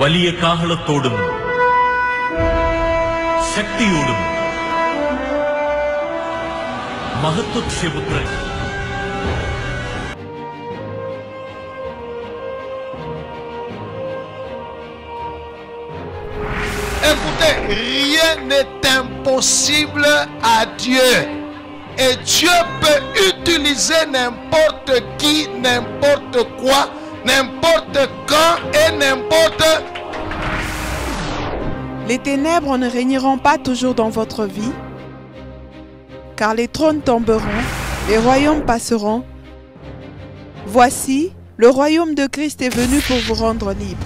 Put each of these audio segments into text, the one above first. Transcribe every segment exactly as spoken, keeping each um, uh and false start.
വലിയ കാഹളത്തോടും ശക്തിയോടും മഹത്വപുത്രൻ Écoutez, rien n'est impossible à Dieu. Et Dieu peut utiliser n'importe qui, n'importe quoi, n'importe quand et n'importe. Les ténèbres ne régneront pas toujours dans votre vie, car les trônes tomberont, les royaumes passeront. Voici, le royaume de Christ est venu pour vous rendre libre.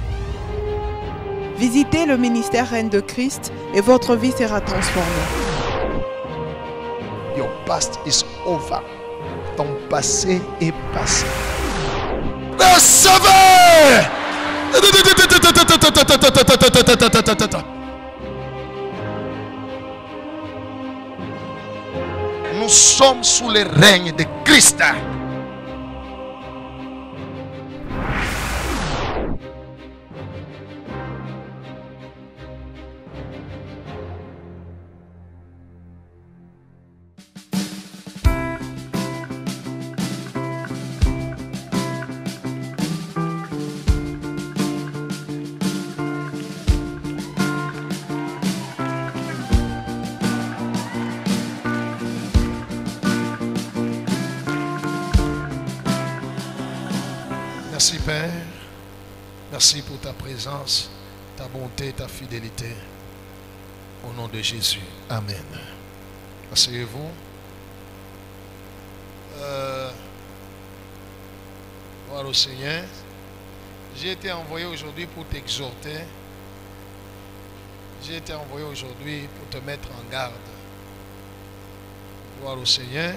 Visitez le ministère Reine de Christ et votre vie sera transformée. Your past is over. Ton passé est passé. Le sauveur! Nous sommes sous le règne de Christ. Merci Père, merci pour ta présence, ta bonté, ta fidélité. Au nom de Jésus, Amen. Asseyez-vous. Euh, gloire au Seigneur. J'ai été envoyé aujourd'hui pour t'exhorter. J'ai été envoyé aujourd'hui pour te mettre en garde. Gloire au Seigneur.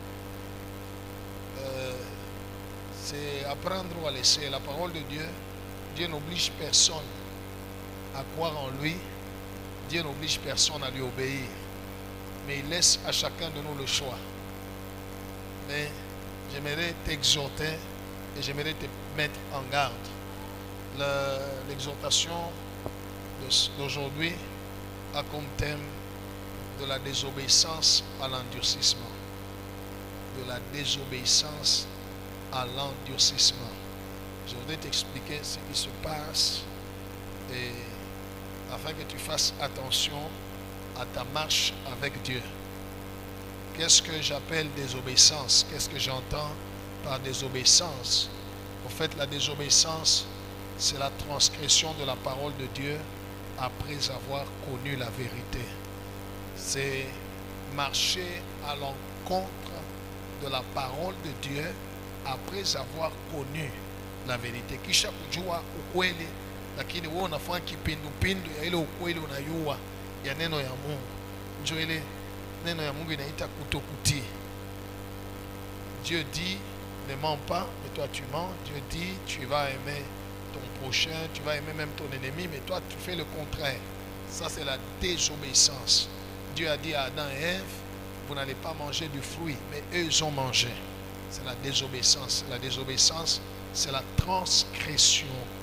Euh, C'est apprendre ou à laisser. La parole de Dieu, Dieu n'oblige personne à croire en lui. Dieu n'oblige personne à lui obéir. Mais il laisse à chacun de nous le choix. Mais j'aimerais t'exhorter et j'aimerais te mettre en garde. L'exhortation d'aujourd'hui a comme thème de la désobéissance à l'endurcissement. De la désobéissance à l'endurcissement. Je voudrais t'expliquer ce qui se passe et afin que tu fasses attention à ta marche avec Dieu. Qu'est-ce que j'appelle désobéissance? Qu'est-ce que j'entends par désobéissance? En fait, la désobéissance, c'est la transgression de la parole de Dieu après avoir connu la vérité. C'est marcher à l'encontre de la parole de Dieu après avoir connu la vérité. Kisha kujua ukweli, lakini wewe unafanya kipindupindu ya ile ukweli unayua ya neno ya Mungu. Njoo ile neno ya Mungu inaita kutokutii. Dieu dit ne mens pas, mais toi tu mens. Dieu dit tu vas aimer ton prochain, tu vas aimer même ton ennemi, mais toi tu fais le contraire. Ça c'est la désobéissance. Dieu a dit à Adam et Ève, vous n'allez pas manger du fruit, mais eux ils ont mangé. C'est la désobéissance. La désobéissance, c'est la transgression.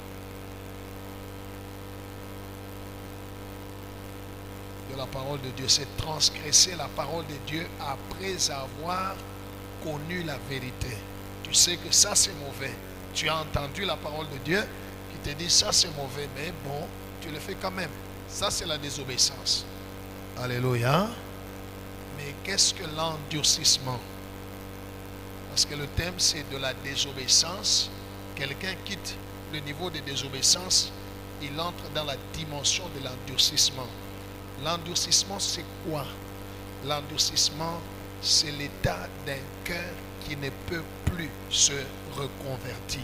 De la parole de Dieu. C'est transgresser la parole de Dieu après avoir connu la vérité. Tu sais que ça c'est mauvais. Tu as entendu la parole de Dieu qui te dit ça c'est mauvais, mais bon, tu le fais quand même. Ça c'est la désobéissance. Alléluia. Mais qu'est-ce que l'endurcissement? Parce que le thème c'est de la désobéissance. Quelqu'un quitte le niveau de désobéissance, il entre dans la dimension de l'endurcissement. L'endurcissement c'est quoi? L'endurcissement c'est l'état d'un cœur qui ne peut plus se reconvertir.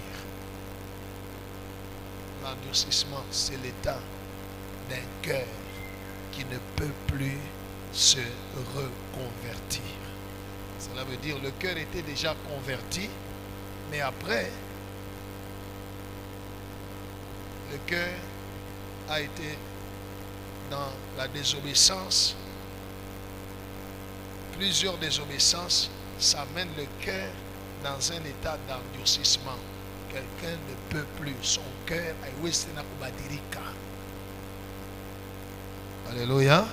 L'endurcissement c'est l'état d'un cœur qui ne peut plus se reconvertir. Cela veut dire que le cœur était déjà converti, mais après, le cœur a été dans la désobéissance. Plusieurs désobéissances, ça mène le cœur dans un état d'endurcissement. quelqu'un ne peut plus. Son cœur a ouesté na kubadirika. Alléluia.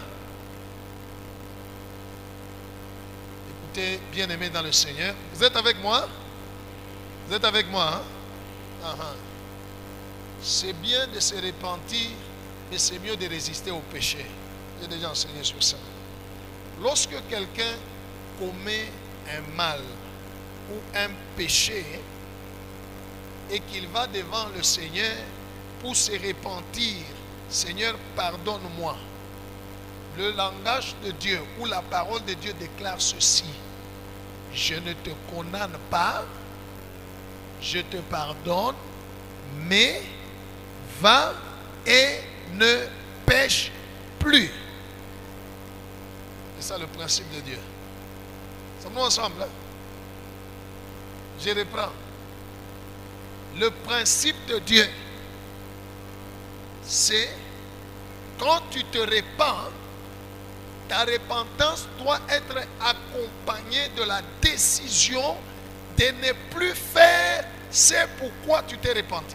Écoutez, bien-aimés dans le Seigneur, vous êtes avec moi? Vous êtes avec moi, hein? Uh-huh. C'est bien de se repentir, mais c'est mieux de résister au péché. J'ai déjà enseigné sur ça. Lorsque quelqu'un commet un mal ou un péché et qu'il va devant le Seigneur pour se repentir, Seigneur, pardonne-moi. Le langage de Dieu ou la parole de Dieu déclare ceci: je ne te condamne pas, je te pardonne, mais va et ne pêche plus. C'est ça le principe de Dieu. Sommes-nous ensemble, hein? Je reprends. Le principe de Dieu, c'est quand tu te répands, ta repentance doit être accompagnée de la décision de ne plus faire ce pourquoi tu t'es repenti.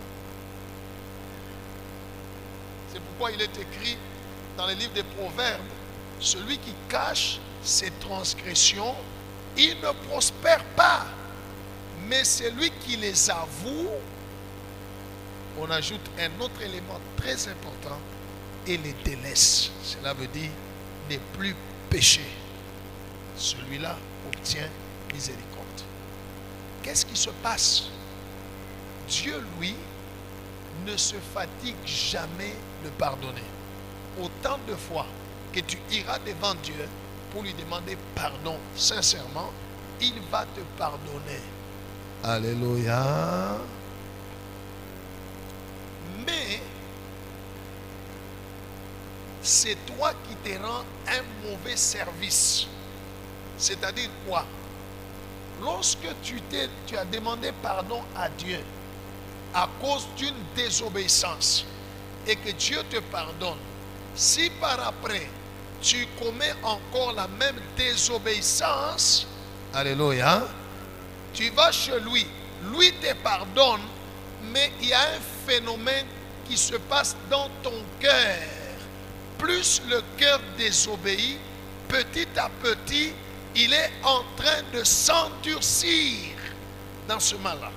C'est pourquoi il est écrit dans le livre des Proverbes: celui qui cache ses transgressions, il ne prospère pas. Mais celui qui les avoue, on ajoute un autre élément très important, et les délaisse. Cela veut dire ne plus pécher. Celui-là obtient miséricorde. Qu'est-ce qui se passe? Dieu, lui, ne se fatigue jamais de pardonner. Autant de fois que tu iras devant Dieu pour lui demander pardon sincèrement, il va te pardonner. Alléluia. Mais c'est toi qui te rends un mauvais service. C'est-à-dire quoi? Lorsque tu, t'es, tu as demandé pardon à Dieu à cause d'une désobéissance et que Dieu te pardonne, si par après tu commets encore la même désobéissance, alléluia, tu vas chez lui, lui te pardonne, mais il y a un phénomène qui se passe dans ton cœur. Plus le cœur désobéit, petit à petit, il est en train de s'endurcir dans ce mal-là.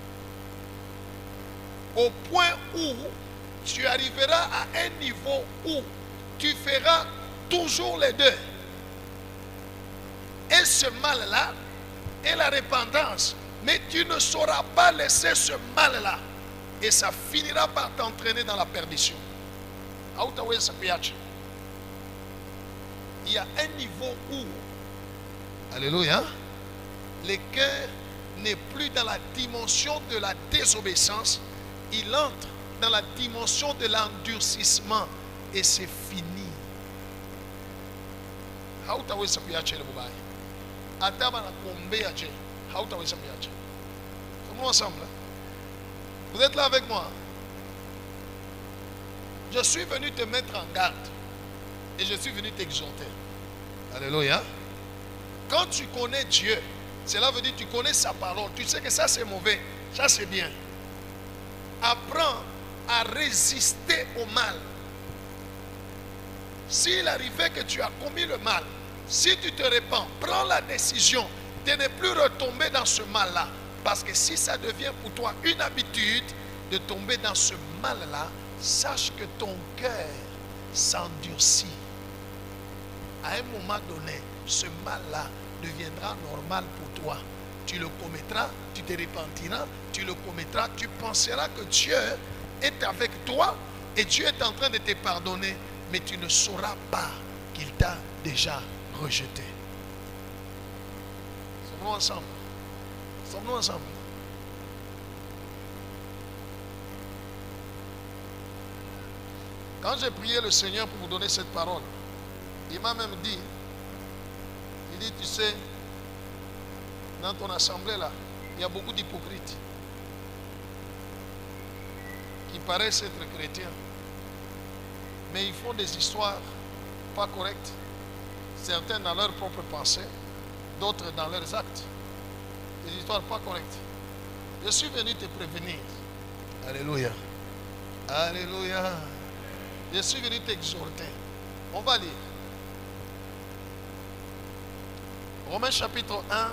Au point où tu arriveras à un niveau où tu feras toujours les deux. Et ce mal-là est la repentance. Mais tu ne sauras pas laisser ce mal-là. Et ça finira par t'entraîner dans la perdition. Il y a un niveau où, alléluia, le cœur n'est plus dans la dimension de la désobéissance. Il entre dans la dimension de l'endurcissement. Et c'est fini. Sommes-nous ensemble? Vous êtes là avec moi? Je suis venu te mettre en garde. Et je suis venu t'exhorter. Alléluia. Quand tu connais Dieu, cela veut dire que tu connais sa parole. Tu sais que ça c'est mauvais, ça c'est bien. Apprends à résister au mal. S'il arrivait que tu as commis le mal, si tu te répands, prends la décision de ne plus retomber dans ce mal-là. Parce que si ça devient pour toi une habitude de tomber dans ce mal-là, sache que ton cœur s'endurcit. À un moment donné, ce mal-là deviendra normal pour toi. Tu le commettras, tu te repentiras, tu le commettras, tu penseras que Dieu est avec toi et Dieu est en train de te pardonner, mais tu ne sauras pas qu'il t'a déjà rejeté. Sommes-nous ensemble? Sommes-nous ensemble? Quand j'ai prié le Seigneur pour vous donner cette parole, il m'a même dit, il dit, tu sais, dans ton assemblée là, il y a beaucoup d'hypocrites qui paraissent être chrétiens, mais ils font des histoires pas correctes, certains dans leurs propres pensées, d'autres dans leurs actes, des histoires pas correctes. Je suis venu te prévenir. Alléluia. Alléluia. Je suis venu t'exhorter. On va lire. Romains chapitre un.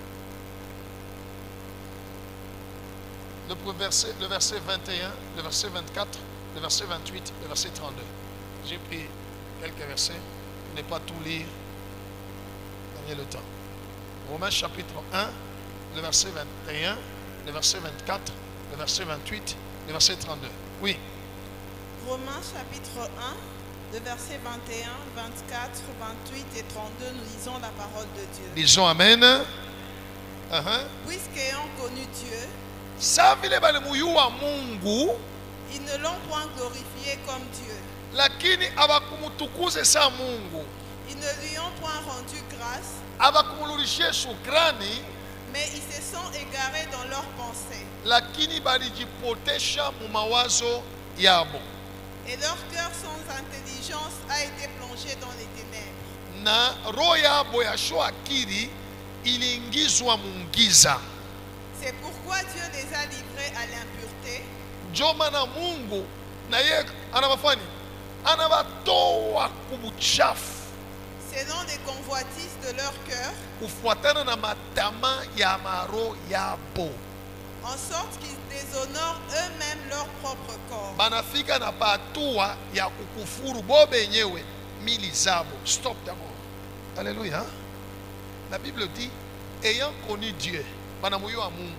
Le verset, le verset vingt et un, le verset vingt-quatre, le verset vingt-huit, le verset trente-deux. J'ai pris quelques versets pour ne pas tout lire. Donnez le temps. Romains chapitre un, le verset vingt et un, le verset vingt-quatre, le verset vingt-huit, le verset trente-deux. Oui. Romains chapitre un, le verset vingt et un, vingt-quatre, vingt-huit et trente-deux, nous lisons la parole de Dieu. Disons Amen. Uh-huh. Puisqu'ayant connu Dieu, Savile balimuyu Mungu, ils ne l'ont point glorifié comme Dieu. lakini abakumutukuze sa Mungu. Ils ne lui ont point rendu grâce, Abakumulurishie shukrani, mais ils se sont égarés dans leurs pensées. lakini balijipotesha mu mawazo yabo. Et leur cœur sans intelligence a été plongé dans les ténèbres. Na roho yabo yasho akili iliingizwa mungiza. C'est pourquoi Dieu les a livrés à l'impureté, Njo maana Mungu na ye anabafanya anabatoa kubuchafu selon les convoitises de leur cœur, kufuatana na matama ya maro yabo. en sorte qu'ils déshonorent eux-mêmes leur propre corps. Banafika na patua ya kukufuru bo benyewe mili zabo. Stop d'abord. Alléluia. La Bible dit, ayant connu Dieu, banamuyo a Mungu,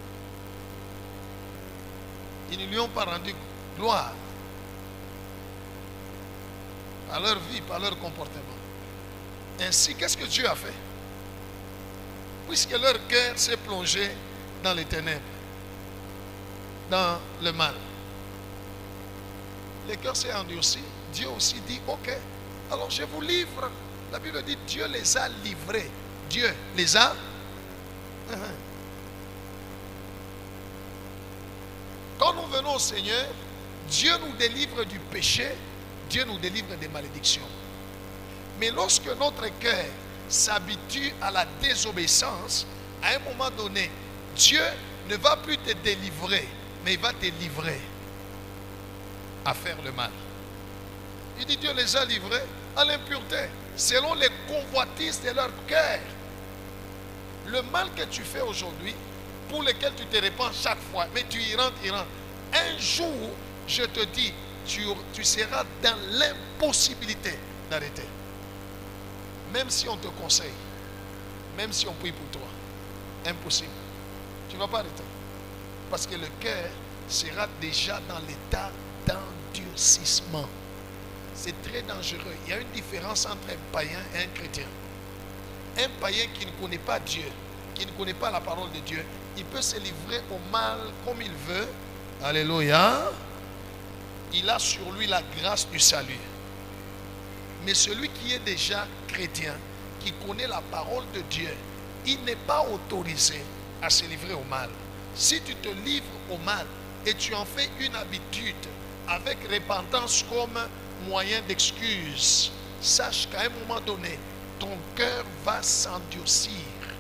ils ne lui ont pas rendu gloire par leur vie, par leur comportement. Ainsi, qu'est-ce que Dieu a fait? Puisque leur cœur s'est plongé dans les ténèbres, dans le mal. Le cœur s'est endurci. Dieu aussi dit, ok, alors je vous livre. La Bible dit, Dieu les a livrés. Dieu les a. Uh-huh. Quand nous venons au Seigneur, Dieu nous délivre du péché, Dieu nous délivre des malédictions. Mais lorsque notre cœur s'habitue à la désobéissance, à un moment donné, Dieu ne va plus te délivrer, mais il va te livrer à faire le mal. Il dit, Dieu les a livrés à l'impureté, selon les convoitises de leur cœur. Le mal que tu fais aujourd'hui, pour lequel tu te répands chaque fois, mais tu y rentres, y rentres. Un jour, je te dis, tu, tu seras dans l'impossibilité d'arrêter. Même si on te conseille, même si on prie pour toi, impossible. Tu ne vas pas arrêter. Parce que le cœur sera déjà dans l'état d'endurcissement. C'est très dangereux. Il y a une différence entre un païen et un chrétien. Un païen qui ne connaît pas Dieu, qui ne connaît pas la parole de Dieu, il peut se livrer au mal comme il veut. Alléluia. Il a sur lui la grâce du salut. Mais celui qui est déjà chrétien, qui connaît la parole de Dieu, il n'est pas autorisé à se livrer au mal. Si tu te livres au mal et tu en fais une habitude avec repentance comme moyen d'excuse, sache qu'à un moment donné, ton cœur va s'endurcir.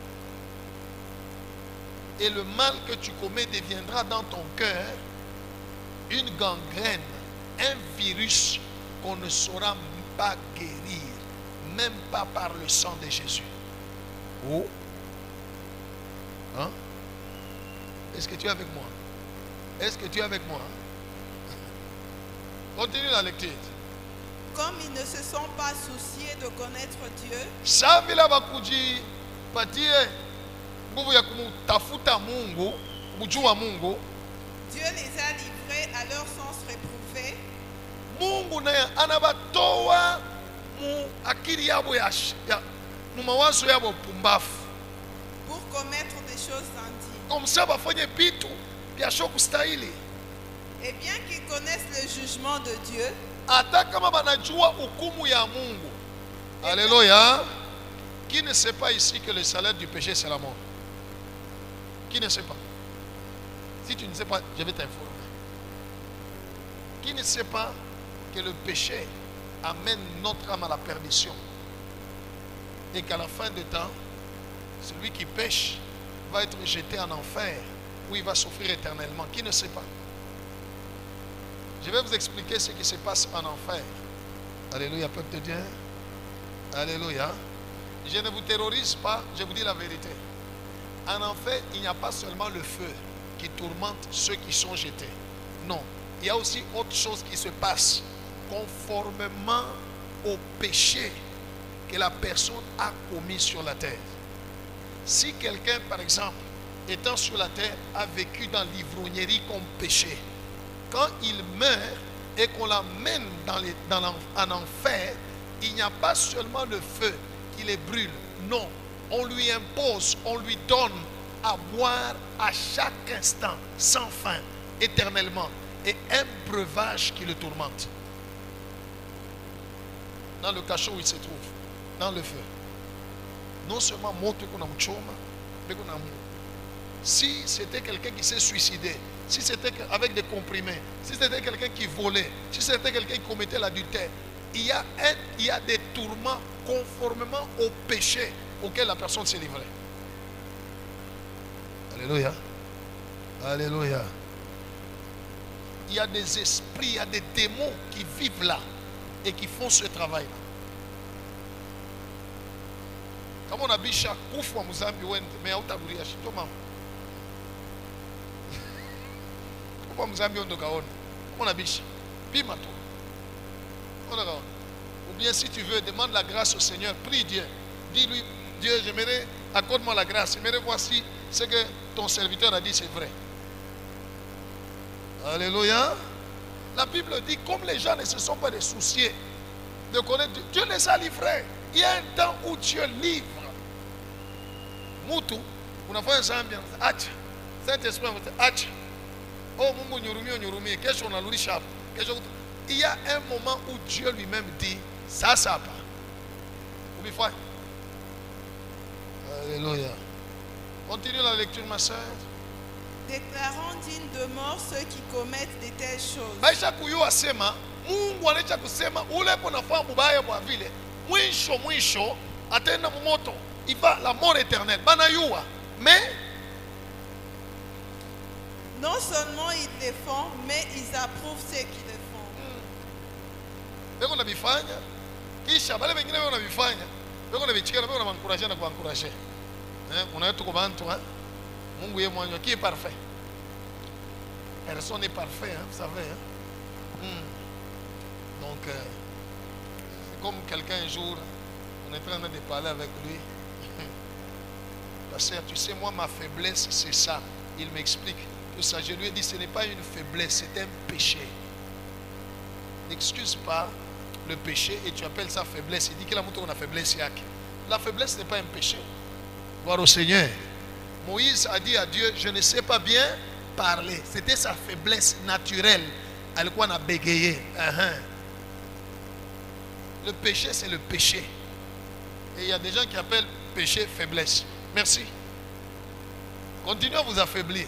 Et le mal que tu commets deviendra dans ton cœur une gangrène, un virus qu'on ne saura pas guérir, même pas par le sang de Jésus. Oh. Hein? Est-ce que tu es avec moi? Est-ce que tu es avec moi? Continue la lecture. Comme ils ne se sont pas souciés de connaître Dieu, Savila bakuji patie nguvu ya kumtafuta Mungu, kujua Mungu. Dieu les a livrés à leur sens réprouvé, Mungu naye anabatoa mu akili yabo ya, ya mu mawazo yabo pumbafu. pour commettre des choses indignes. Comme ça bafanye bitu bya shoku stahili. Et bien qu'ils connaissent le jugement de Dieu, Hata kama banajua hukumu ya Mungu. Alléluia. Qui ne sait pas ici que le salaire du péché c'est la mort? Qui ne sait pas? Si tu ne sais pas, je vais t'informer. Qui ne sait pas que le péché amène notre âme à la perdition? Et qu'à la fin du temps, celui qui pêche va être jeté en enfer où il va souffrir éternellement. Qui ne sait pas? Je vais vous expliquer ce qui se passe en enfer. Alléluia, peuple de Dieu. Alléluia. Je ne vous terrorise pas, je vous dis la vérité. En enfer, il n'y a pas seulement le feu qui tourmente ceux qui sont jetés. Non, il y a aussi autre chose qui se passe conformément au péché que la personne a commis sur la terre. Si quelqu'un, par exemple, étant sur la terre, a vécu dans l'ivrognerie comme péché, quand il meurt et qu'on l'amène dans les, dans l'en, en enfer, il n'y a pas seulement le feu qui les brûle. Non, on lui impose, on lui donne à boire à chaque instant, sans fin, éternellement, et un breuvage qui le tourmente. Dans le cachot où il se trouve, dans le feu. Non seulement montre qu'on a un chôme, mais qu'on a un... Si c'était quelqu'un qui s'est suicidé, si c'était avec des comprimés, si c'était quelqu'un qui volait, si c'était quelqu'un qui commettait l'adultère, il y a un, il y a des tourments conformément au péché auquel la personne s'est livrée. Alléluia. Alléluia. Il y a des esprits, il y a des démons qui vivent là et qui font ce travail. Comme on a dit, chaque fois que Muzambi went, mais on a dit, Thomas. Pourquoi Muzambi on doit on a dit, Pimato. Ou bien si tu veux, demande la grâce au Seigneur, prie Dieu. Dis-lui, Dieu, j'aimerais, accorde-moi la grâce. J'aimerais voir si ce que ton serviteur a dit, c'est vrai. Alléluia. La Bible dit, comme les gens ne se sont pas des souciés de connaître Dieu, Dieu les a livrés. Il y a un temps où Dieu livre. Moutou, on a fait un zambien. Ach, Saint-Esprit, ach. Oh, mon nyurumi, nyurumi, qu'est-ce qu'on a l'ouri chap? Il y a un moment où Dieu lui-même dit, ça, ça pas. Vous me faites? Alléluia. Continue la lecture, ma soeur. Déclarant dignes de mort ceux qui commettent de telles choses. Maisha kuyu asema, Mungu anacha kusema, ule ponafanya mubaya kwa vile, mwisho mwisho, atenda mumoto, il va la mort éternelle. Banayua. Mais, non seulement ils les font, mais ils approuvent ceux qui le font. beko na bifanya, kisha bale bengine beko na bifanya, beko na bichikana, beko na mankuraje na kuankuraje. Eh, unayo tuko bantu, hein? Mungu yeye mwenyewe qui est parfait. Personne n'est parfait, hein, vous savez. Hein? Hmm. Donc, euh, c'est comme quelqu'un un jour, on est en train de parler avec lui. Pasteur, tu sais, moi, ma faiblesse, c'est ça. Il m'explique tout ça. Je lui ai dit, ce n'est pas une faiblesse, c'est un péché. N'excuse pas le péché et tu appelles ça faiblesse. Il dit qu'il a montré une faiblesse. La faiblesse n'est pas un péché. Gloire au Seigneur. Moïse a dit à Dieu, je ne sais pas bien parler. C'était sa faiblesse naturelle. Elle quoi a bégayé. Uh-huh. Le péché, c'est le péché. Et il y a des gens qui appellent péché faiblesse. Merci. Continuez à vous affaiblir.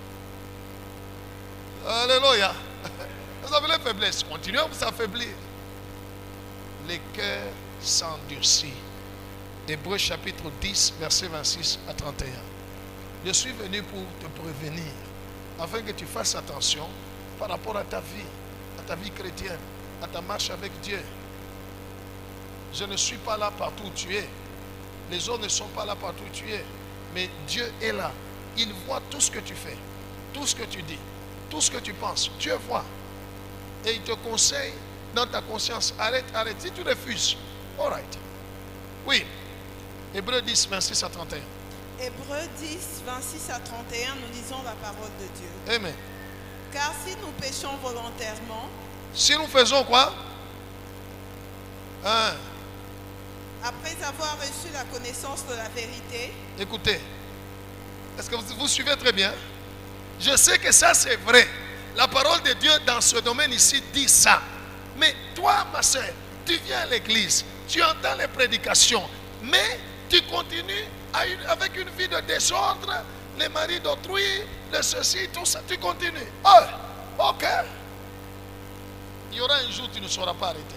Alléluia. Vous avez la faiblesse. Continuez à vous affaiblir. Les cœurs s'endurcissent. Hébreux chapitre dix, verset vingt-six à trente et un. Je suis venu pour te prévenir, afin que tu fasses attention par rapport à ta vie, à ta vie chrétienne, à ta marche avec Dieu. Je ne suis pas là partout où tu es. Les autres ne sont pas là partout où tu es. Mais Dieu est là. Il voit tout ce que tu fais, tout ce que tu dis, tout ce que tu penses. Dieu voit. Et il te conseille dans ta conscience. Arrête, arrête. Si tu refuses, all right. Oui. Hébreux dix, vingt-six à trente et un. Hébreux dix, vingt-six à trente et un, nous lisons la parole de Dieu. Amen. Car si nous péchons volontairement, si nous faisons quoi? Hein? Après avoir reçu la connaissance de la vérité. Écoutez, est-ce que vous, vous suivez très bien? Je sais que ça c'est vrai. La parole de Dieu dans ce domaine ici dit ça. Mais toi, ma soeur, tu viens à l'église, tu entends les prédications, mais tu continues à une, avec une vie de désordre, les maris d'autrui, le ceci, tout ça, tu continues. Oh, ok. Il y aura un jour où tu ne seras pas arrêté.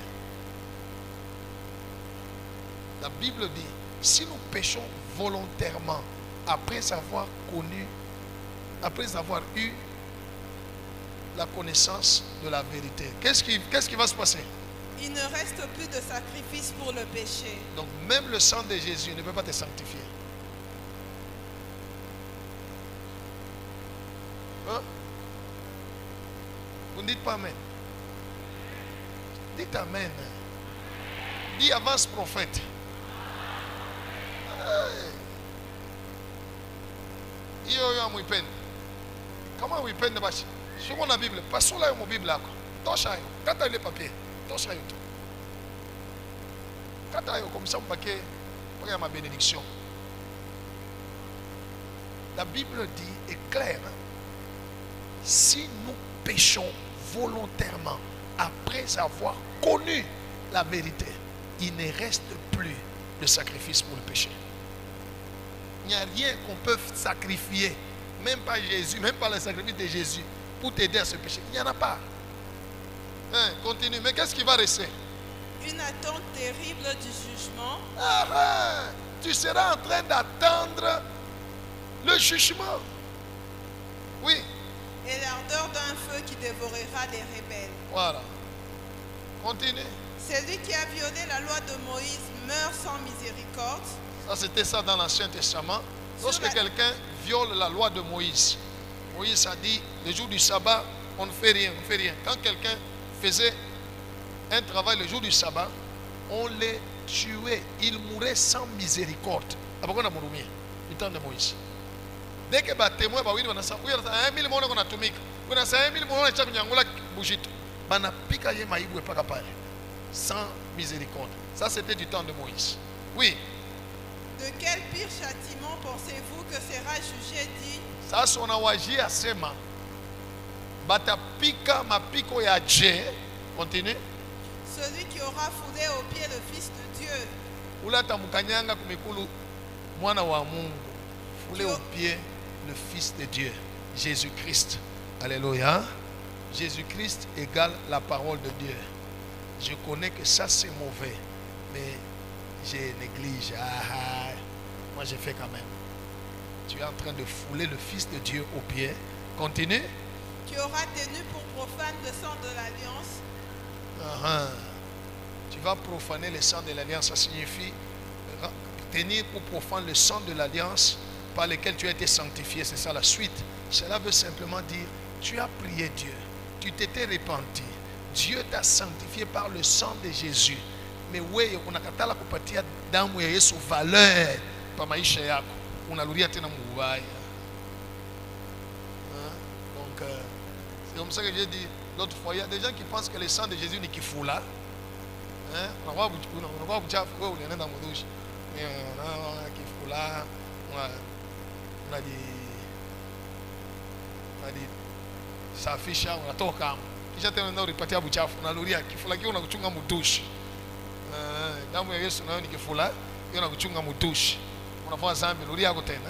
La Bible dit, si nous péchons volontairement, après avoir connu après avoir eu la connaissance de la vérité, qu'est-ce qui, qu'est-ce qui va se passer? Il ne reste plus de sacrifice pour le péché. Donc même le sang de Jésus ne peut pas te sanctifier. Hein? Vous ne dites pas Amen. Dites Amen. Dis avance prophète. Iyo yo amuipende. Kama uipende basi. Soma na Bible. Pasula yo mo Bible yako. Tosha yo. Kata ile papier. Tosha yo tu. Kata yo comme ça mpake mpaka ma bénédiction. La Bible dit est claire. Si nous péchons volontairement après avoir connu la vérité, il ne reste plus de sacrifice pour le péché. Il n'y a rien qu'on peut sacrifier, même pas Jésus, même pas le sacrifice de Jésus, pour t'aider à ce péché. Il n'y en a pas. Hein, continue. Mais qu'est-ce qui va rester? Une attente terrible du jugement. Ah, ah, tu seras en train d'attendre le jugement. Oui. Et l'ardeur d'un feu qui dévorera les rebelles. Voilà. Continue. Celui qui a violé la loi de Moïse meurt sans miséricorde. Ça, c'était ça dans l'Ancien Testament. Lorsque la... quelqu'un viole la loi de Moïse, Moïse a dit, le jour du sabbat, on ne fait rien, on ne fait rien. Quand quelqu'un faisait un travail le jour du sabbat, on les tuait. Il mourait sans miséricorde. Après, on a mouru du temps de Moïse. Dès que les témoins, oui, on a ça, oui, on a un mille mois qu'on a tout mis. Oui, on a un mille mois qu'on a tout mis. On a piqué maïbou et pas capable. Sans miséricorde. Ça, c'était du temps de Moïse. Oui. De quel pire châtiment pensez-vous que sera jugé digne? Ça, c'est on a wagi à sema. Bata pika ma piko ya dje. Continue. Celui qui aura foulé au pied le Fils de Dieu. Ula tamukanyanga kumikulu mwana wa Mungu. Foulé au pied le Fils de Dieu, Jésus-Christ. Alléluia. Jésus-Christ égale la parole de Dieu. Je connais que ça c'est mauvais, mais je néglige. Ah, moi je fais quand même. Tu es en train de fouler le Fils de Dieu au pied. Continue. Qui aura tenu pour profane le sang de l'alliance. Ah, tu vas profaner le sang de l'alliance. Ça signifie tenir pour profane le sang de l'alliance par lequel tu as été sanctifié. C'est ça la suite. Cela veut simplement dire, tu as prié Dieu, tu t'étais repenti. Dieu t'a sanctifié par le sang de Jésus. Mais oui, on a katala kupatia damu ya Yesu valeur pa maisha yako. Unaluria tena mubaya. Donc euh, c'est comme ça que j'ai dit l'autre fois, il y a des gens qui pensent que le sang de Jésus n'est qu'il fout là. Hein? On va on va vous dire on est dans mon douche. Mais on a qui fout là. On a on a dit on a dit ça fiche on a toka. Kisha tena ndio ripatia buchafu unaluria kifula kile unakuchunga mudushi. Eh, damu ya Yesu nayo ni kifula, hiyo unakuchunga mudushi. Unafanya zambi luria yako tena.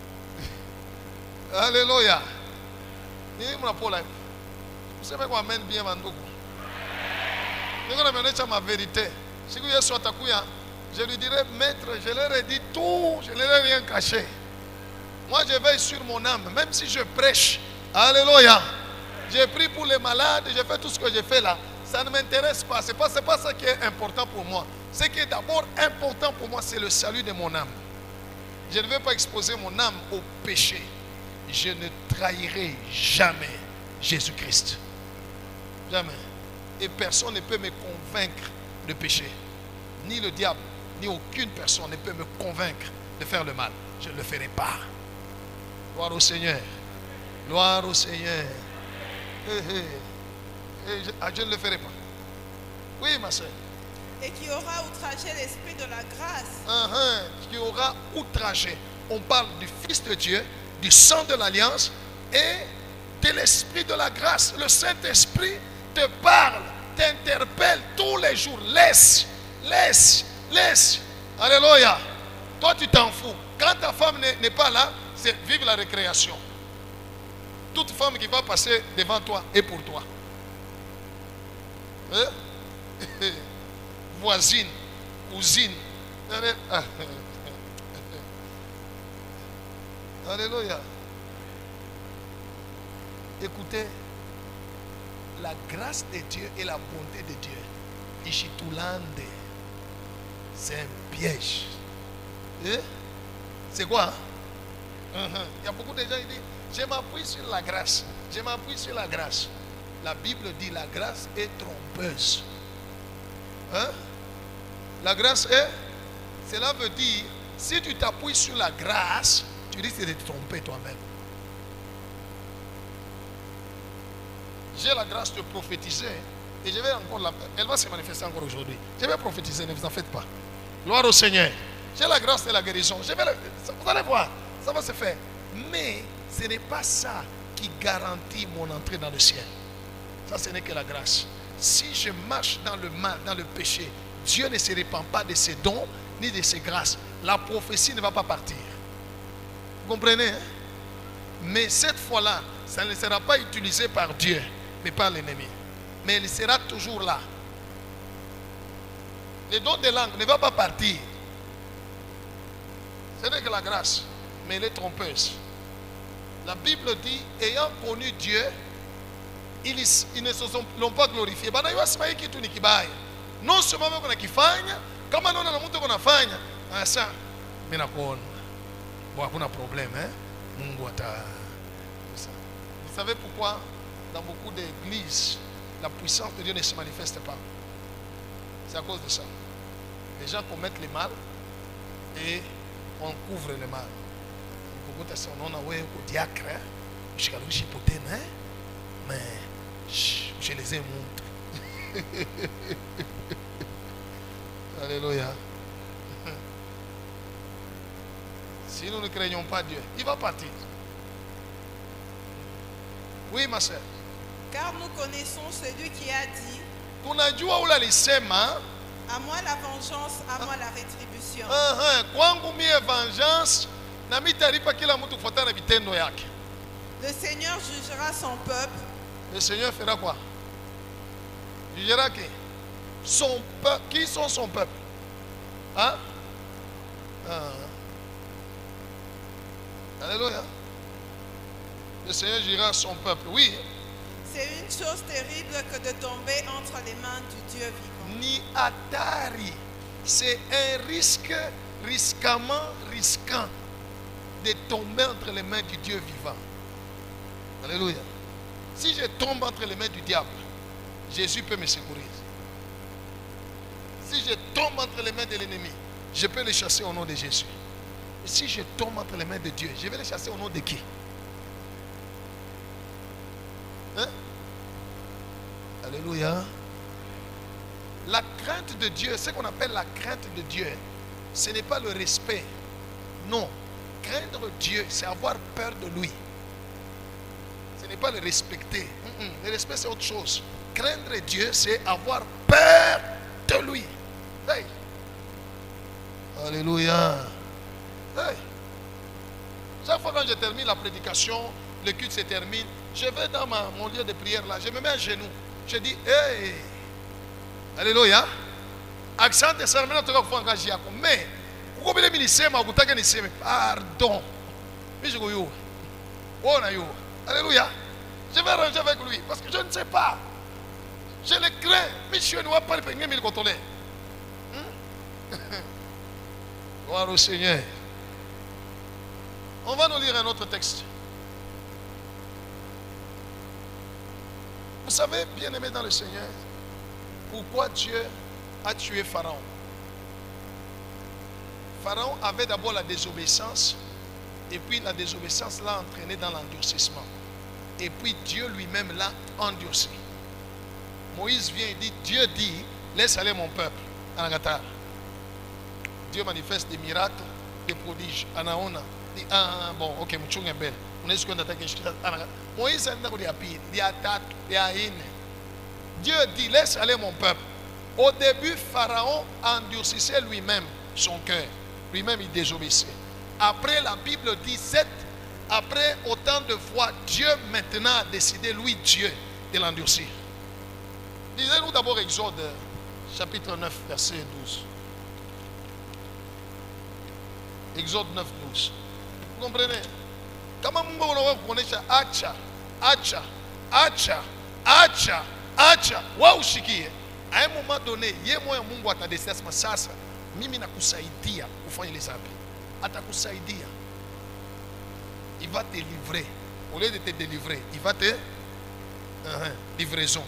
Haleluya. Ni mnapola. Mseme kwa amen bien mandugu. Niko na meonyesha ma vérité. Siku Yesu atakuya, je lui dirai maître, je leur ai dit tout, je ne leur ai rien caché. Moi je veille sur mon âme, même si je prêche. Alléluia. J'ai pris pour les malades, j'ai fait tout ce que j'ai fait là. Ça ne m'intéresse pas. Ce n'est pas, c'est pas ça qui est important pour moi. Ce qui est d'abord important pour moi, c'est le salut de mon âme. Je ne vais pas exposer mon âme au péché. Je ne trahirai jamais Jésus-Christ. Jamais. Et personne ne peut me convaincre de pécher. Ni le diable, ni aucune personne ne peut me convaincre de faire le mal. Je ne le ferai pas. Gloire au Seigneur. Gloire au Seigneur. Eh, eh. Et je, ah, je ne le ferai pas. Oui, ma soeur. Et qui aura outragé l'esprit de la grâce. Uh -huh. Qui aura outragé. On parle du Fils de Dieu, du sang de l'alliance et de l'esprit de la grâce. Le Saint-Esprit te parle, t'interpelle tous les jours. Laisse, laisse, laisse. Alléluia. Toi, tu t'en fous. Quand ta femme n'est pas là, c'est vive la récréation. Toute femme qui va passer devant toi est pour toi. Hein? Voisine, cousine. Alléluia. Écoutez, la grâce de Dieu et la bonté de Dieu, Ishitulande, c'est un piège. Eh? C'est quoi? Hein? Uh-huh. Il y a beaucoup de gens qui disent, je m'appuie sur la grâce. Je m'appuie sur la grâce. La Bible dit, la grâce est trompeuse. Hein? La grâce est, cela veut dire, si tu t'appuies sur la grâce, tu risques de te tromper toi-même. J'ai la grâce de prophétiser et je vais encore la, elle va se manifester encore aujourd'hui. Je vais prophétiser, ne vous en faites pas. Gloire au Seigneur. J'ai la grâce de la guérison. Je vais la, vous allez voir, ça va se faire. Mais ce n'est pas ça qui garantit mon entrée dans le ciel. Ça, ce n'est que la grâce. Si je marche dans le mal, dans le péché, Dieu ne se répand pas de ses dons ni de ses grâces. La prophétie ne va pas partir. Vous comprenez? Hein? Mais cette fois-là, ça ne sera pas utilisé par Dieu, mais par l'ennemi. Mais il sera toujours là. Le don de langue ne va pas partir. Ce n'est que la grâce, mais elle est trompeuse. La Bible dit, ayant connu Dieu, ils, ils ne se l'ont pas glorifié. Non seulement qu'on a kifanya, kama non na mtu qu'on fanya, asa mimi nakuona. Bon, hakuna problème, hein? Mungu ata. Vous savez pourquoi dans beaucoup d'églises la puissance de Dieu ne se manifeste pas? C'est à cause de ça. Les gens commettent le mal et on couvre le mal. On a ouais au diacre, je mais je les ai montrés. Alléluia. Si nous ne craignons pas Dieu, il va partir. Oui, ma soeur. Car nous connaissons celui qui a dit, Tunajua ula lisema, à moi la vengeance, à moi la rétribution. Kwangu mie vengeance, na mitaripa kila mtu kufuatana na vitendo yake. Le Seigneur jugera son peuple. Le Seigneur fera quoi? Jugera qui? Son peuple. Qui sont son peuple? Hein? Ah. Alléluia. Le Seigneur jugera son peuple. Oui. C'est une chose terrible que de tomber entre les mains du Dieu vivant. Ni atari. C'est un risque, risquement risquant de tomber entre les mains du Dieu vivant. Alléluia. Si je tombe entre les mains du diable, Jésus peut me secourir. Si je tombe entre les mains de l'ennemi, je peux les chasser au nom de Jésus. Et si je tombe entre les mains de Dieu, je vais les chasser au nom de qui? Hein? Alléluia. La crainte de Dieu, ce qu'on appelle la crainte de Dieu, ce n'est pas le respect. Non. Craindre Dieu, c'est avoir peur de lui. Ce n'est pas le respecter. Le respect, c'est autre chose. Craindre Dieu, c'est avoir peur de lui. Hey. Alléluia. Hey. Chaque fois quand je termine la prédication, le culte se termine, je vais dans ma, mon lieu de prière là, je me mets à genoux. Je dis, hey. Alléluia. Accent de serment, tu vas faire un gage. Mais, pourquoi vous me pardon. Mais je go. Oh, na yo. Alléluia. Je vais arranger avec lui parce que je ne sais pas. Je le crains. Mais je ne vois pas le contrôler. Gloire au Seigneur. On va nous lire un autre texte. Vous savez, bien aimé dans le Seigneur, pourquoi Dieu a tué Pharaon? Pharaon avait d'abord la désobéissance. Et puis la désobéissance l'a entraîné dans l'endurcissement. Et puis Dieu lui-même l'a endurci. Moïse vient et dit, Dieu dit, laisse aller mon peuple. Dieu manifeste des miracles, des prodiges. Anaona. Ah, bon, ok, Moïse Dieu dit, laisse aller mon peuple. Au début, Pharaon endurcissait lui-même son cœur. Lui-même, il désobéissait. Après, la Bible dit, cette, après autant de fois, Dieu maintenant a décidé, lui, Dieu, de l'endurcir. Lisez-nous d'abord Exode, chapitre neuf, verset douze. Exode neuf, douze. Vous comprenez? Comment vous connaissez Acha, acha, acha, acha, acha, wa ushikie. À un moment donné, ye moyo Mungu atadesema sasa mimi nakusaidia kufanya ile zambi. Atakusaidia. Il va te livrer. Au lieu de te délivrer, il va te uh-huh, livraison.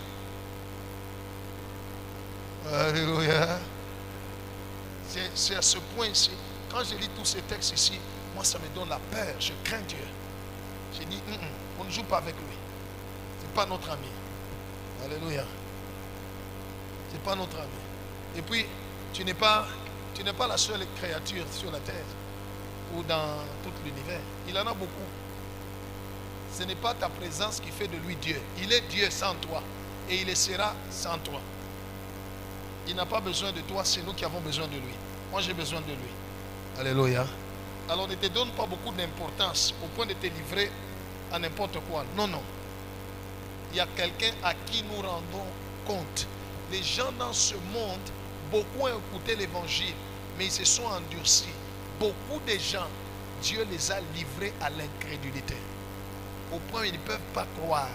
Alléluia. C'est à ce point ici. Quand je lis tous ces textes ici, moi ça me donne la peur. Je crains Dieu. J'ai dit, mm -mm, on ne joue pas avec lui. Ce n'est pas notre ami. Alléluia. Ce n'est pas notre ami. Et puis, tu n'es pas, tu n'es pas la seule créature sur la terre ou dans tout l'univers. Il en a beaucoup. Ce n'est pas ta présence qui fait de lui Dieu. Il est Dieu sans toi. Et il le sera sans toi. Il n'a pas besoin de toi, c'est nous qui avons besoin de lui. Moi, j'ai besoin de lui. Alléluia. Alors, ne te donne pas beaucoup d'importance au point de te livrer à n'importe quoi. Non, non. Il y a quelqu'un à qui nous rendons compte. Les gens dans ce monde, beaucoup ont écouté l'évangile, mais ils se sont endurcis. Beaucoup de gens, Dieu les a livrés à l'incrédulité. Au point où ils ne peuvent pas croire.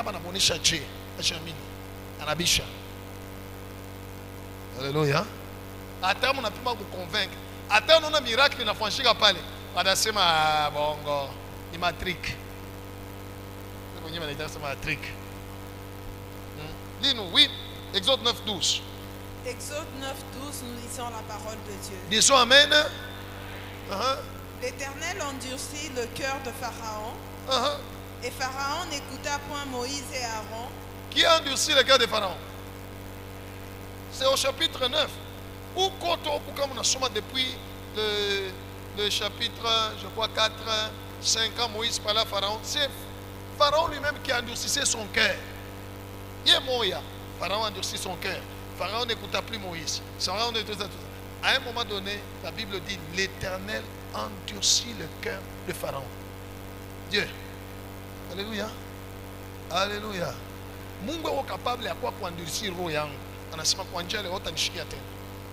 Alléluia. Attends, on a pu vous convaincre. Attends, on a un miracle, il a franchi la pale. Madasema bongo, il m'a trick. Il m'a trick. Dis-nous, oui, Exode neuf, douze. Exode neuf, douze, nous lisons la parole de Dieu. Disons Amen. Uh-huh. L'Éternel endurcit le cœur de Pharaon. Uh-huh. Et Pharaon n'écouta point Moïse et Aaron. Qui a endurci le cœur de Pharaon? C'est au chapitre neuf. Ou quand on a sommé depuis le, le chapitre, je crois, quatre, cinq ans, Moïse parlait à Pharaon. C'est Pharaon lui-même qui a endurci son cœur. Il est Moïse. Pharaon a endurci son cœur. Pharaon n'écouta plus Moïse. Pharaon n'écouta tout ça. À un moment donné, la Bible dit l'Éternel endurcit le cœur de Pharaon. Dieu. Alléluia. Alléluia. Mungu est capable de quoi endurcir roho yangu. Anasema kwa njia leo utanishikia tena.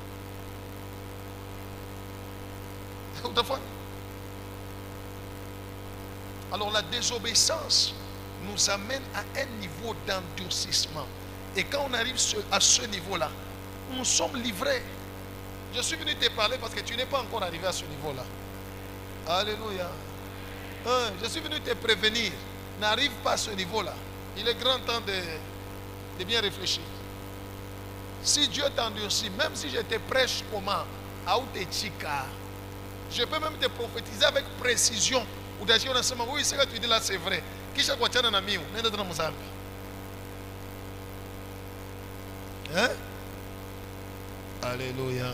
Utafanya. Alors la désobéissance nous amène à un niveau d'endurcissement. Et quand on arrive à ce niveau-là, nous sommes livrés. Je suis venu te parler parce que tu n'es pas encore arrivé à ce niveau-là. Alléluia. Hein, je suis venu te prévenir. N'arrive pas à ce niveau-là. Il est grand temps de, de bien réfléchir. Si Dieu t'endurcit, même si je te prêche comment, je peux même te prophétiser avec précision. Oui, ce que tu dis là, c'est vrai. Hein? Alléluia.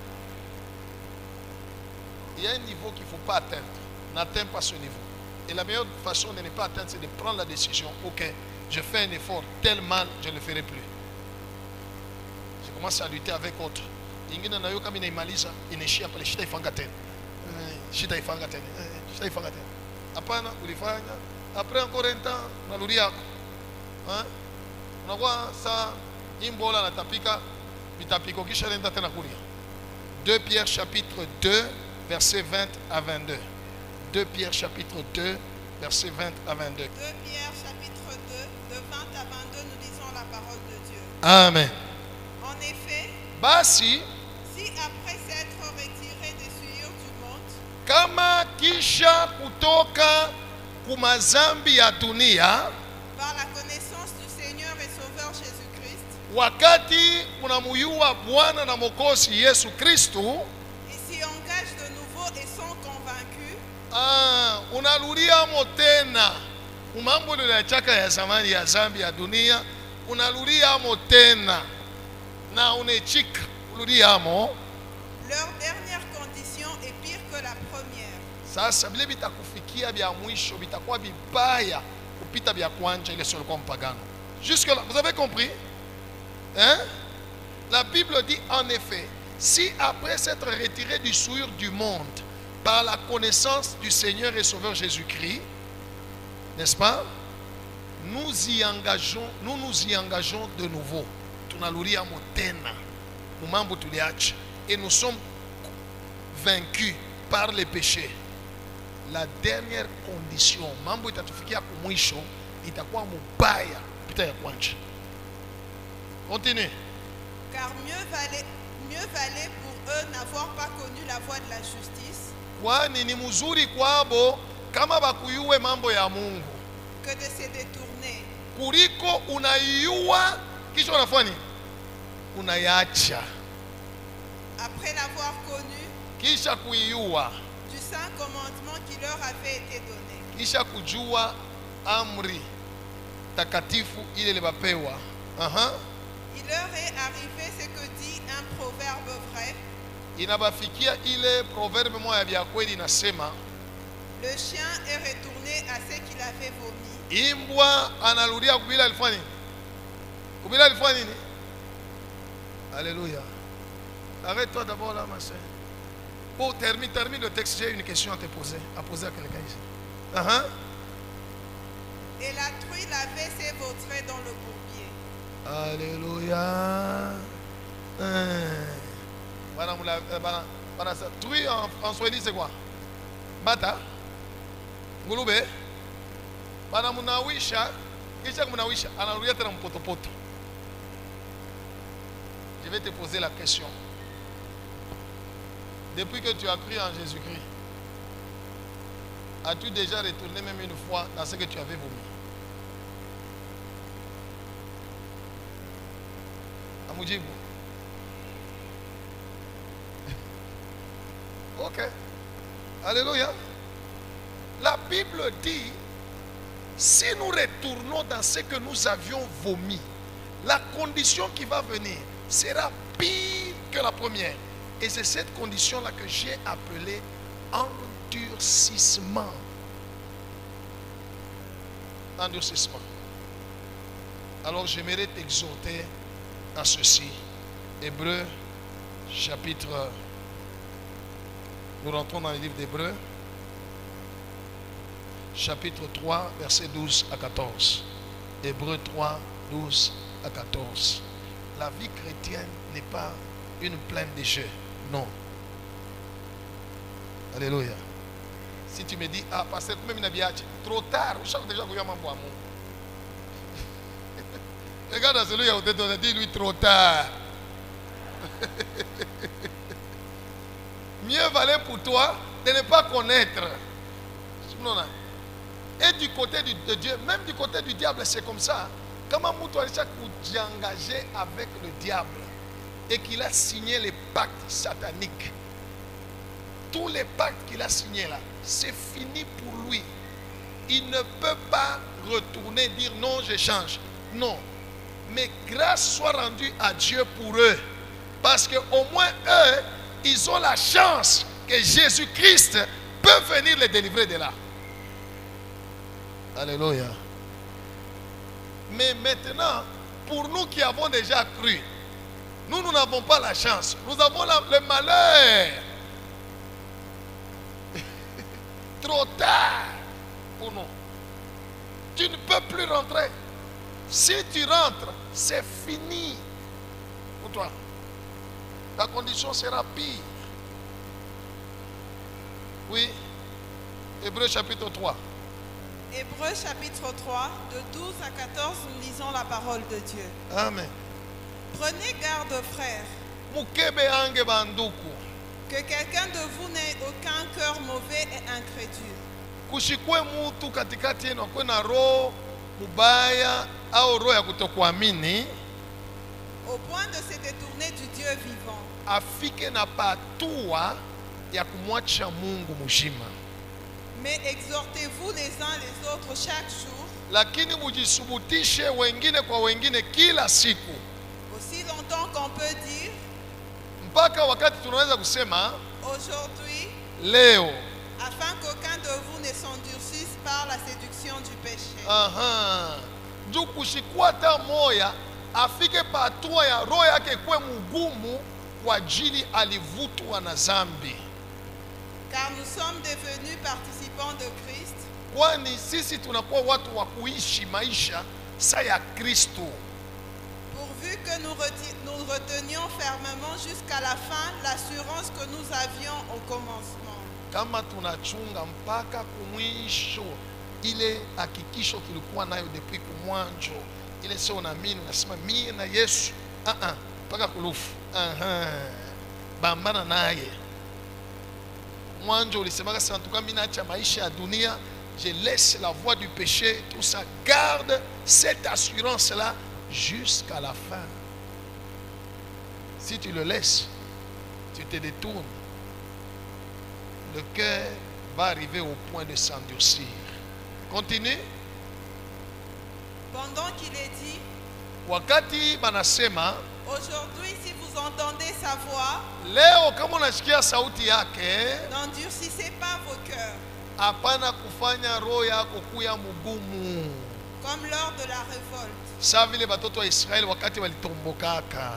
Il y a un niveau qu'il ne faut pas atteindre. N'atteins pas ce niveau. Et la meilleure façon de ne pas atteindre, c'est de prendre la décision. Ok, je fais un effort, tel mal, je ne le ferai plus. Je commence à lutter avec autre. Ingine na yo kama inaimaliza inaishia pale shida ifanga tena. Shida ifanga tena. Shida ifanga tena. Hapana ulifanya. Après encore un temps unarudi yako. Hein? Unakuwa saa imbola natapika vitapiko kisha nenda tena kulia. deux Pierre chapitre deux verset vingt à vingt-deux. deux Pierre chapitre deux verset vingt à vingt-deux. deux Pierre chapitre deux de vingt à vingt-deux, nous lisons la parole de Dieu. Amen. En effet, basi si après s'être retiré des souillures du monde, kama kisha kutoka kumazambi ya dunia, par la connaissance du Seigneur et Sauveur Jésus-Christ, wakati unamuyua Bwana na Mwokozi Yesu Kristo, ils s'y engagent de nouveau et sont convaincus. Ah, unarudia tena umambo ya chaka ya zamani ya zambi ya dunia, unarudia tena na unechika urudia mo. Leur dernière condition est pire que la première. Sasa bile bitakufikia bya mwisho bitakuwa bibaya kupita bya kwanja ile sio kwa mpagano. Jusque là, vous avez compris? Hein? La Bible dit en effet, si après s'être retiré du souillure du monde par la connaissance du Seigneur et Sauveur Jésus-Christ, n'est-ce pas? Nous y engageons, nous nous y engageons de nouveau. Tunaluria motena, mumambo tuliacha, et nous sommes vaincus par les péchés. La dernière condition, mambo itatufikia kumwisho, itakuwa mubaya pita ya kwanja. Continue. Car mieux valait, mieux valait pour eux n'avoir pas connu la voie de la justice Kwani ni mzuri kwabo kama bakuyue mambo ya Mungu que de se détourner kuliko unaiua kisha unafanya unayacha après l'avoir connu kisha kuiua du saint commandement qui leur avait été donné. kisha kujua amri takatifu ile libapewa. Aha. Il leur est arrivé ce que dit un proverbe vrai: Inabafikia ile proverbe moja ya kweli inasema, le chien est retourné à ce qu'il avait vomi, imbwa analudia kubila alifanya nini? Kubila alifanya nini? Alléluia. Arrête-toi d'abord là, ma soeur. Pour terminer, termine le texte, j'ai une question à te poser, à poser à quelqu'un ici. Uh-huh. et la truie lavait ses vautrés dans le bourbier. Alléluia. Hein. Bana mula- euh, bana- bana sa- Truie en, en swahili c'est quoi? Bata? Ngulube? Bana munawisha, kisha munawisha, anarudia tena mpotopoto. Je vais te poser la question. Depuis que tu as cru en Jésus-Christ, as-tu déjà retourné même une fois dans ce que tu avais vomi? Amujibu. Ok. Alléluia. La Bible dit, si nous retournons dans ce que nous avions vomi, la condition qui va venir sera pire que la première. Et c'est cette condition-là que j'ai appelée endurcissement. Endurcissement. Alors j'aimerais t'exhorter à ceci. Hébreux, chapitre... Nous rentrons dans le livre d'Hébreux, chapitre trois, versets douze à quatorze. Hébreux trois, douze à quatorze. La vie chrétienne n'est pas une plaine de jeux. Non. Alléluia. Si tu me dis, ah, pasteur, même trop tard, je sais déjà que je m'en regarde à celui qui a été dit, lui, trop tard. Mieux valait pour toi de ne pas connaître. Et du côté de Dieu, même du côté du diable, c'est comme ça. Comment Moutou a engagé avec le diable et qu'il a signé les pactes sataniques. Tous les pactes qu'il a signés là, c'est fini pour lui. Il ne peut pas retourner dire non, je change. Non. Mais grâce soit rendue à Dieu pour eux. Parce qu'au moins eux, ils ont la chance que Jésus-Christ peut venir les délivrer de là. Alléluia. Mais maintenant, pour nous qui avons déjà cru, nous, nous n'avons pas la chance. Nous avons la- le malheur. Trop tard pour nous. Tu ne peux plus rentrer. Si tu rentres, c'est fini pour toi. La condition sera pire. Oui. Hébreux chapitre trois. Hébreux chapitre trois, de douze à quatorze, nous lisons la parole de Dieu. Amen. Prenez garde, frères, Mukebe ange banduku. que quelqu'un de vous n'ait aucun cœur mauvais et incrédule, Kushikwe mutu katikati yenu akwe na roho mubaya au roho ya kutokuamini, au point de se détourner du Dieu vivant. afike na patua ya kumwacha Mungu mzima. Mais exhortez-vous les uns les autres chaque jour, Lakini mujisubutishe wengine kwa wengine kila siku, aussi longtemps qu'on peut dire mpaka wakati tunaweza kusema aujourd'hui, leo. afin qu'aucun de vous ne s'endurcisse par la séduction du péché. Aha. Juu kushikuata moya afike patua ya roho yake kwe mugumu kwa ajili alivutwa na zambi. Car nous sommes devenus participants de Christ, Kwani sisi tunakuwa watu wa kuishi maisha sa ya Kristo, pourvu que nous, reti- nous retenions fermement jusqu'à la fin l'assurance que nous avions au commencement. kama tunachunga mpaka kumwisho ile hakikisho tulikuwa nayo depuis kumwanzo, ile sio unaamini unasema mimi na Yesu ah ah mpaka kulufu aha bambana naye. Mwanzo ulisemaga sasa tuka mimi naacha maisha ya dunia, je laisse la voie du péché, tout ça, garde cette assurance là jusqu'à la fin. Si tu le laisses, tu te détournes, le cœur va arriver au point de s'endurcir. Continue. Pendant qu'il est dit, Wakati banasema, aujourd'hui si vous entendez sa voix, leo kama unasikia sauti yake, n'endurcissez pas vos cœurs, hapana kufanya roho yako kuya mugumu, comme lors de la révolte. sa vile batoto wa Israeli wakati walitombokaka.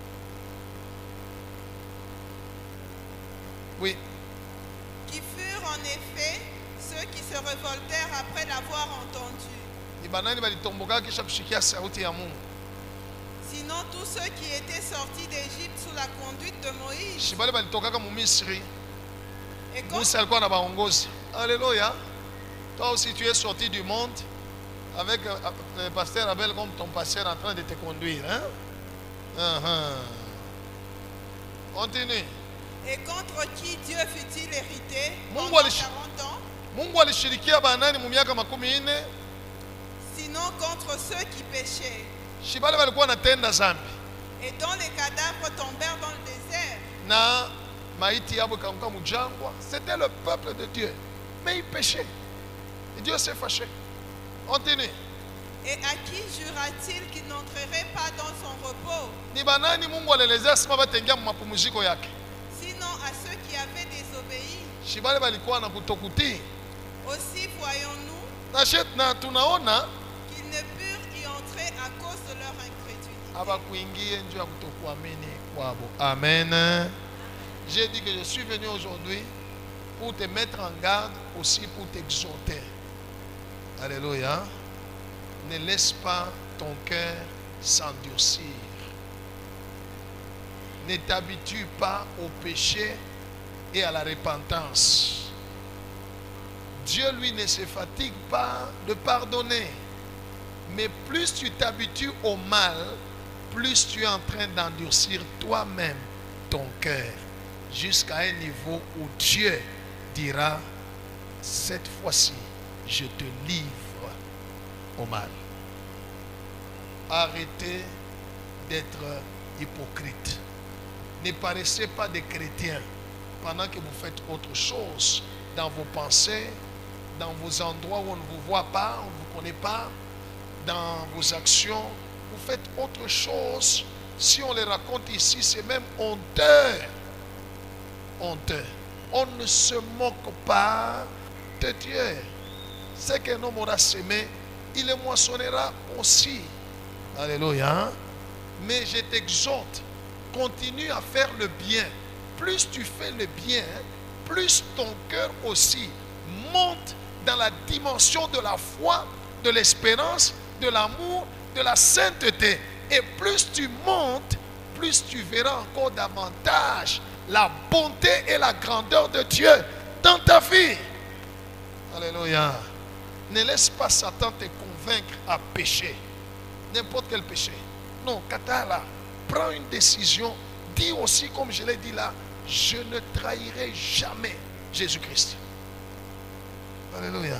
Oui. Qui furent en effet ceux qui se révoltèrent après l'avoir entendu. Ni banani balitombokaka kisha kushikia sauti ya Mungu? Sinon tous ceux qui étaient sortis d'Égypte sous la conduite de Moïse. Shibale balitokaka mu Misri. Et quand, Musa alikuwa na baongozi. Alléluia. Toi aussi tu es sorti du monde avec euh, le pasteur Abel comme ton pasteur en train de te conduire, hein? Uh-huh. Continue. et contre qui Dieu fut-il hérité Mungu pendant alish- quarante ans? Mungu alishirikia banani mu miaka makumi ine? Sinon contre ceux qui péchaient, Shibale balikuwa natenda zambi et dont les cadavres tombèrent dans le désert. na maiti yabo ikaanguka mujangwa. C'était le peuple de Dieu, mais ils péchaient et Dieu s'est fâché. Continue. Et à qui jura-t-il qu'il n'entrerait pas dans son repos? Ni banani Mungu alielezea sema batengia mu mapumziko yake? Sinon à ceux qui avaient désobéi. Shibale balikuwa na kutokutii. Aussi voyons-nous Na shet na tunaona qu'ils ne purent y entrer à cause de leur incrédulité. abakuingie njoo ya kutokuamini kwabo. Amen. J'ai dit que je suis venu aujourd'hui pour te mettre en garde, aussi pour t'exhorter. Alléluia. Ne laisse pas ton cœur s'endurcir. Ne t'habitue pas au péché et à la repentance. Dieu, lui, ne se fatigue pas de pardonner. Mais plus tu t'habitues au mal, plus tu es en train d'endurcir toi-même ton cœur, jusqu'à un niveau où Dieu dira, cette fois-ci, je te livre au mal. Arrêtez d'être hypocrite. Ne paraissez pas des chrétiens pendant que vous faites autre chose dans vos pensées, dans vos endroits où on ne vous voit pas, on ne vous connaît pas, dans vos actions. Vous faites autre chose. Si on les raconte ici, c'est même honteux. Honteux. On ne se moque pas de Dieu. Ce qu'un homme aura semé, il le moissonnera aussi. Alléluia. Mais je t'exhorte, continue à faire le bien. Plus tu fais le bien, plus ton cœur aussi monte dans la dimension de la foi, de l'espérance, de l'amour, de la sainteté. Et plus tu montes, plus tu verras encore davantage la bonté et la grandeur de Dieu dans ta vie. Alléluia. Ne laisse pas Satan te convaincre à pécher. N'importe quel péché. Non, Katala, prends une décision. Dis aussi, comme je l'ai dit là, je ne trahirai jamais Jésus-Christ. Alléluia.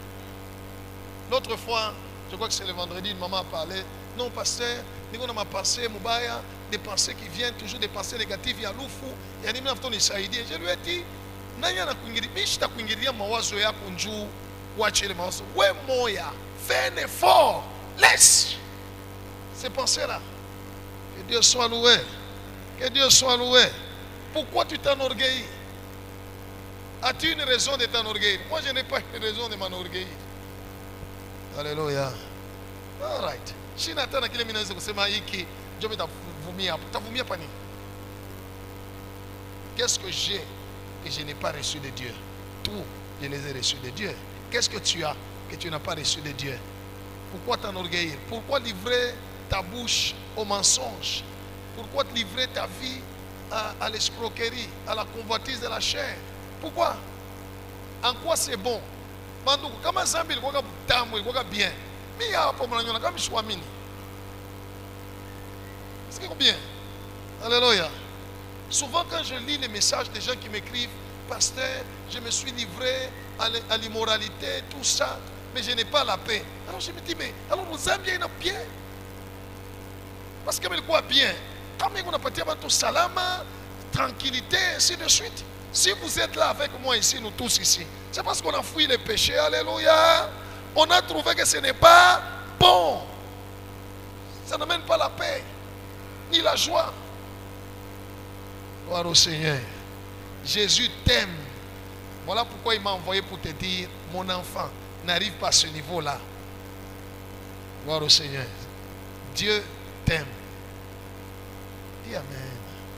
L'autre fois, je crois que c'est le vendredi, une maman a parlé. Non, pasteur, nous avons pensé, Moubaya, des pensées qui viennent toujours, des pensées négatives. Il y a l'oufou, il y a des gens qui Je lui ai dit, Nanya kuingiri, mishita kuingiria mawazo yako njuu, wache le mawazo. Ouais, moya, fais un effort, laisse ces pensées-là. Que Dieu soit loué. Que Dieu soit loué. Pourquoi tu t'enorgueillis? As-tu une raison de t'enorgueillir? Moi, je n'ai pas une raison de m'enorgueillir. Alléluia. All right. Sina tena kile mimi naweza kusema hiki ndio nitavumia hapo. Tavumia pa nini? Qu'est-ce que j'ai que je n'ai pas reçu de Dieu? Tout, je les ai reçus de Dieu. Qu'est-ce que tu as que tu n'as pas reçu de Dieu? Pourquoi t'enorgueillir? Pourquoi livrer ta bouche au mensonge? Pourquoi te livrer ta vie à, à l'escroquerie, à la convoitise de la chair? Pourquoi? En quoi c'est bon? Bandu kama zambi ilikuwa tamu, ilikuwa bien. Mimi hapo mnanyona kama shwamini. C'est bien. Alléluia. Souvent quand je lis les messages des gens qui m'écrivent, pasteur, je me suis livré à l'immoralité, tout ça, mais je n'ai pas la paix. Alors je me dis, mais alors nous aimons bien, bien. Parce que quoi bien? Quand on a parti tout salama, tranquillité, ainsi de suite. Si vous êtes là avec moi ici, nous tous ici, c'est parce qu'on a fui les péchés. Alléluia. On a trouvé que ce n'est pas bon. Ça n'amène pas la paix, ni la joie. Gloire au Seigneur. Jésus t'aime. Voilà pourquoi il m'a envoyé pour te dire, mon enfant, n'arrive pas à ce niveau-là. Gloire au Seigneur. Dieu t'aime. Dis Amen.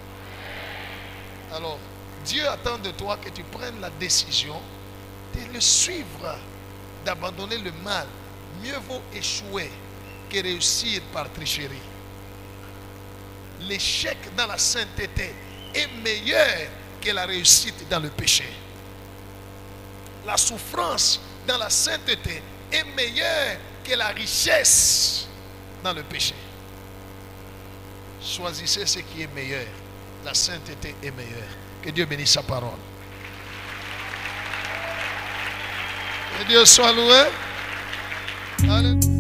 Alors, Dieu attend de toi que tu prennes la décision de le suivre, d'abandonner le mal. Mieux vaut échouer que réussir par tricherie. L'échec dans la sainteté est meilleur que la réussite dans le péché. La souffrance dans la sainteté est meilleure que la richesse dans le péché. Choisissez ce qui est meilleur. La sainteté est meilleure. Que Dieu bénisse sa parole. Que Dieu soit loué. Alléluia.